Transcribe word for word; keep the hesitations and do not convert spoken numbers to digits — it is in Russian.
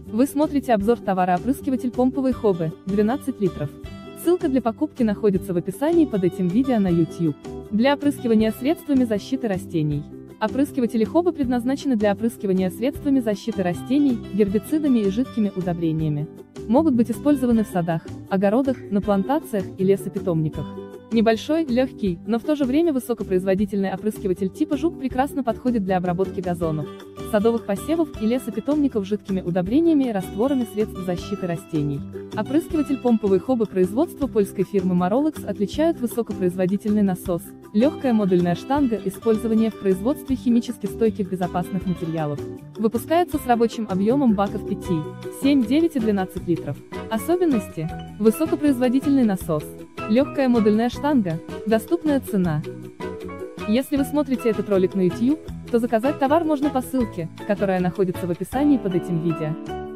Вы смотрите обзор товара опрыскиватель помповый Hobe, двенадцать литров. Ссылка для покупки находится в описании под этим видео на YouTube. Для опрыскивания средствами защиты растений. Опрыскиватели Hobe предназначены для опрыскивания средствами защиты растений, гербицидами и жидкими удобрениями. Могут быть использованы в садах, огородах, на плантациях и лесопитомниках. Небольшой, легкий, но в то же время высокопроизводительный опрыскиватель типа Жук прекрасно подходит для обработки газонов, садовых посевов и лесопитомников жидкими удобрениями и растворами средств защиты растений. Опрыскиватель помповый Hobe производства польской фирмы Marolex отличают высокопроизводительный насос, легкая модульная штанга, использование в производстве химически стойких безопасных материалов. Выпускается с рабочим объемом баков пять, семь, девять и двенадцать литров. Особенности: высокопроизводительный насос, легкая модульная штанга, доступная цена. Если вы смотрите этот ролик на YouTube, то заказать товар можно по ссылке, которая находится в описании под этим видео.